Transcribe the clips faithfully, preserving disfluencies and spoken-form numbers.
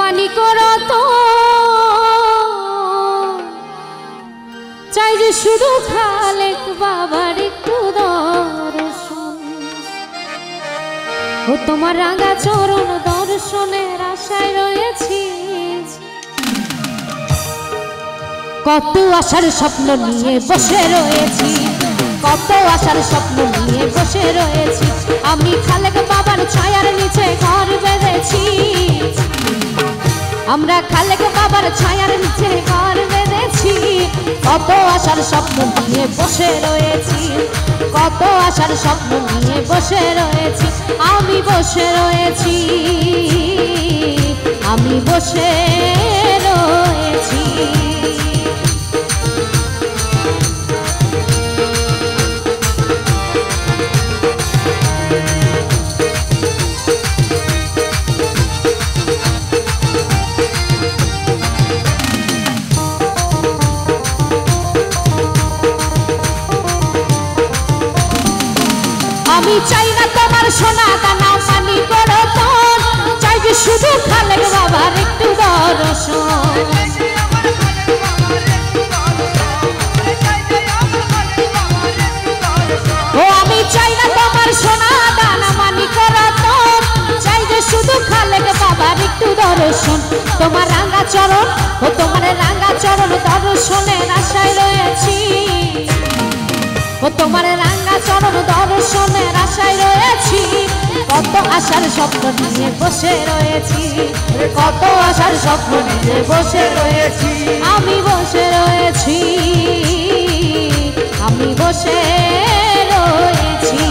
মানি করো তো চাই যে শুধু খালেক বাবার একটু দর্শন ও তোমার রাঙা চরণ দর্শনের আশায় রয়েছি। কত আশার স্বপ্ন নিয়ে বসে রয়েছি, কত আশার স্বপ্ন নিয়ে বসে রয়েছি। আমি খালেক বাবার ছায়ার নিচে ঘর বেঁধেছি, আমরা খালেক বাবার ছায়ার নিচে ঘর বেঁধেছি। কত আশার স্বপ্ন নিয়ে বসে রয়েছি, কত আশার স্বপ্ন নিয়ে বসে রয়েছি। আমি বসে রয়েছি, আমি বসে রয়েছি। আমি চাই না তোমার সোনা দানা মানি করো তো চাই যে শুধু খালেক বাবার একটু দর্শন। ও আমি চাই না তোমার সোনা দানা মানি করো তো চাই যে শুধু খালেক বাবার একটু দর্শন। তোমার রাঙা চরণ ও তোমার রাঙা চরণ দর্শনের আশায় রয়েছি, ও তোমার রাঙা চরণ দর্শনের আশায় রয়েছি। কত আশার স্বপ্ন নিয়ে বসে রয়েছি, কত আশার স্বপ্ন নিয়ে বসে রয়েছি। আমি বসে রয়েছি, আমি বসে রয়েছি।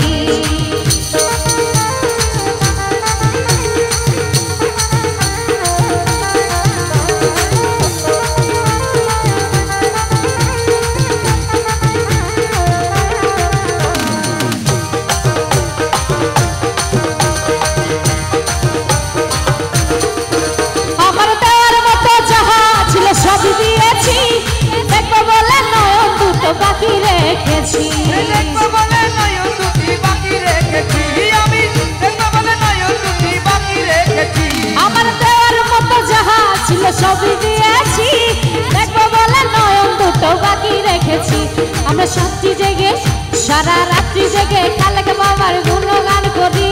বাকি রেখেছি দেখবো বলে নয়ন দুটি বাকি রেখেছি, আমি দেখবো বলে নয়ন দুটি বাকি রেখেছি। আমার দেওয়ার মতো যাহা ছিল সবই দিয়েছি, দেখবো বলে নয়ন দুটো বাকি রেখেছি। আমরা সত্যি জেগে সারা রাত্রি জেগে খালেক বাবার গুণগান করি,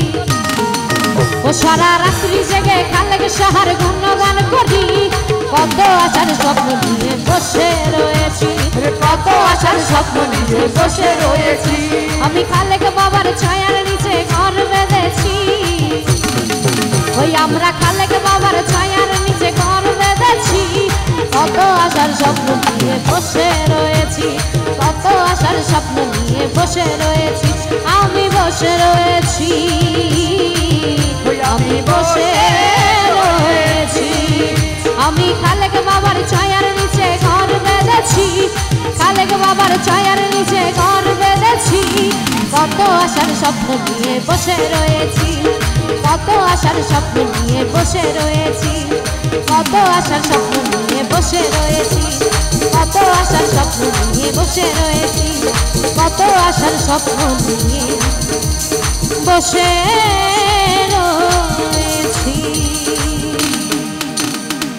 ও সারা রাত্রি জেগে খালেক সাহার গুণগান করি। কত আশার স্বপ্ন নিয়ে বসে রয়েছি, কত আশার স্বপ্ন নিয়ে বসে রয়েছি। আমি খালেক বাবার ছায়ার নিচে ঘর বেঁধেছি, ওই আমরা খালেক বাবার ছায়ার নিচে ঘর বেঁধেছি। কত আশার স্বপ্ন নিয়ে বসে রয়েছি, কত আশার স্বপ্ন নিয়ে বসে রয়েছি। আমি বসে রয়েছি, আমি বসে রয়েছি। আমি খালেক বাবার ছায়ার নিচে ঘর বেঁধেছি, খালেক বাবার ছায়ার নিচে ঘর বেঁধেছি। কত আশার স্বপ্ন নিয়ে বসে রয়েছি, কত আশার স্বপ্ন নিয়ে বসে রয়েছি, কত আশার স্বপ্ন নিয়ে বসে রয়েছি, কত আশার স্বপ্ন নিয়ে বসে রয়েছি, কত আশার স্বপ্ন নিয়ে বসে রয়েছি।